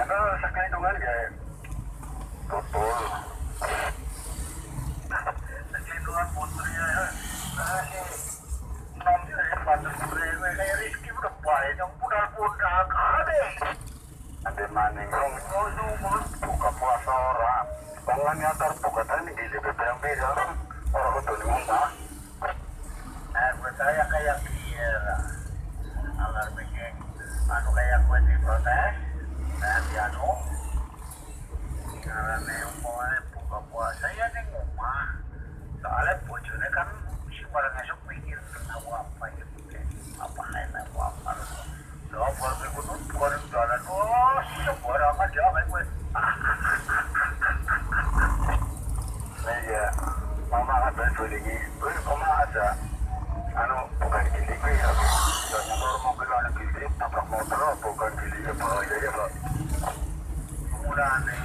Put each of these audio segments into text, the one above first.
Sakit hitungan kayak betul. Sakit hitungan putrinya ya. Nanti saya patut beri kayak Rizky udah baik yang pudar-pudar kade. Nanti maning mau buka puasa orang. Bangannya terbuka tadi di BPM orang itu di rumah. Saya kayak dia alar bikin anu kayak kue di protes dan di anu karena yang mau buka puasa ya di rumah soalnya bojone kan si barang esok pikir tahu apa ya apa lain apa so baru ikut bukan jalan sebarang aja kayak gue iya mama ada lagi gue mama ada anu bukan gini gue ya dan motor mobil anak gini tabrak motor bukan gini ya bahaya ya pak udah aneh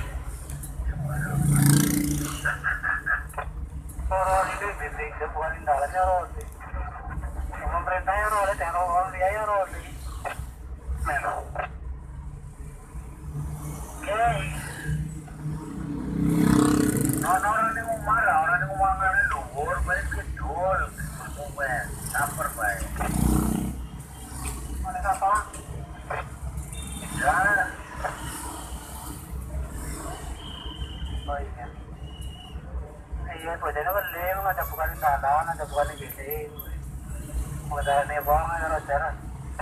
orang ini bising sebuah indahannya roti pemerintahnya roti teknologi biaya roti men oke orang ini mau marah orang ini mau mangan luhur balik kecil sabar baik. Mana apa? Ya. Oh iya. Iya, tujuannya kan lewat ada bukan dalan, ada bukan gini. Modal nih bang, ada jalan.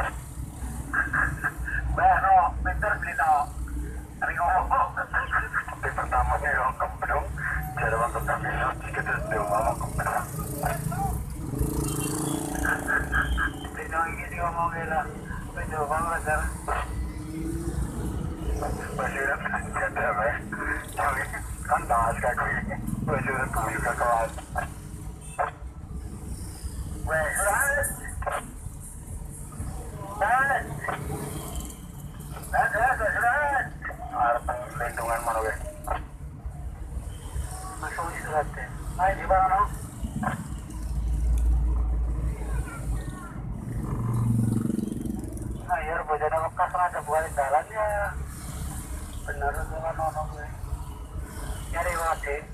Baru, pintar beli no. Ringo. Di pertama nih orang kembang, jadi orang kembang itu kita di rumah kembang. Ini ngomong gila, betul banget kan? Masih ada apa? Tapi kan bahas kaki, masih ada tuh juga kawan. Weh, surat, surat. Ada lindungan mana weh? Masuk surat deh. Ayo di mana? Air bojana bekas ada buat jalannya bener dengan nonong gue nyari mati